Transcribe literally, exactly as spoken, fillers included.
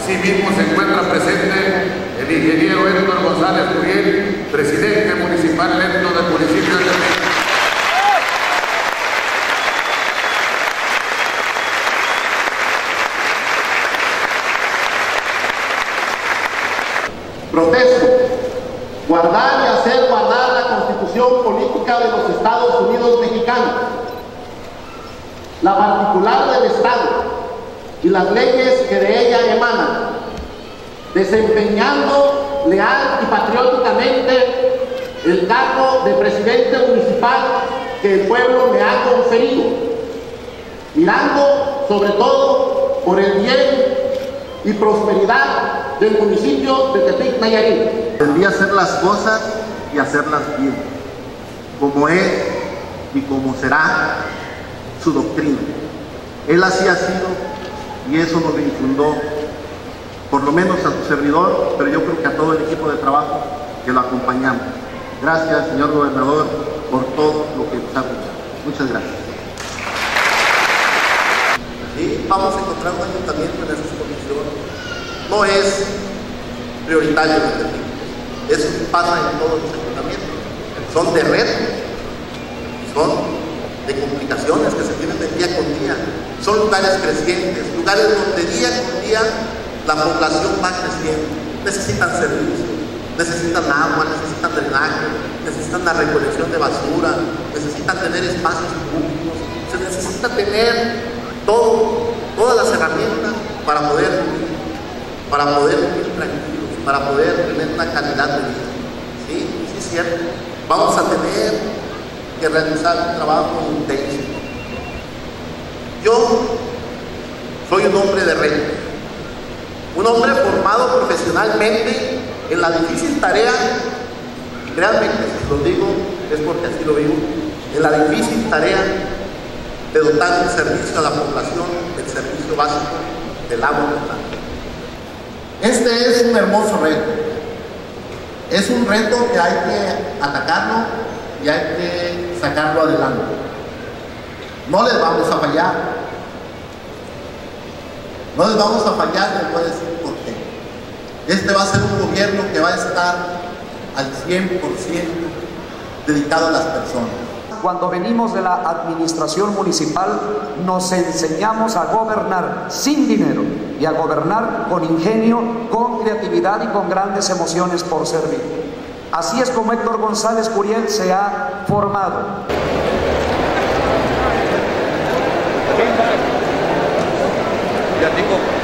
Asimismo se encuentra presente el ingeniero Héctor González Curiel, presidente municipal electo del municipio de México. Protesto, guardar y hacer guardar la Constitución Política de los Estados Unidos Mexicanos, la particular del Estado y las leyes que de ella emanan, desempeñando leal y patrióticamente el cargo de presidente municipal que el pueblo me ha conferido, mirando sobre todo por el bien y prosperidad del municipio de Tepic, Nayarit. Tendría hacer las cosas y hacerlas bien, como es y como será su doctrina. Él así ha sido y eso nos lo infundó, por lo menos a su servidor, pero yo creo que a todo el equipo de trabajo que lo acompañamos. Gracias, señor gobernador, por todo lo que nos ha brindado. Muchas gracias. Sí, vamos a encontrar un ayuntamiento en esas condiciones. No es prioritario en este tiempo. Eso pasa en todos los ayuntamientos. Son de retos, son de complicaciones que se tienen de día con día. Son lugares crecientes, lugares donde día con día la población va creciendo. Necesitan servicios, necesitan agua, necesitan drenaje, necesitan la recolección de basura, necesitan tener espacios públicos, se necesita tener todo, todas las herramientas para poder vivir, para poder vivir tranquilos, para poder tener una calidad de vida. Sí, sí es cierto. Vamos a tener que realizar un trabajo intenso. Yo soy un hombre de reto, un hombre formado profesionalmente en la difícil tarea, y créanme que si lo digo es porque así lo vivo, en la difícil tarea de dotar un servicio a la población, el servicio básico del agua potable. Este es un hermoso reto. Es un reto que hay que atacarlo y hay que sacarlo adelante. No les vamos a fallar. No les vamos a fallar, les voy a decir por qué. Este va a ser un gobierno que va a estar al cien por ciento dedicado a las personas. Cuando venimos de la administración municipal, nos enseñamos a gobernar sin dinero y a gobernar con ingenio, con creatividad y con grandes emociones por servir. Así es como Héctor González Curiel se ha formado. Ya tengo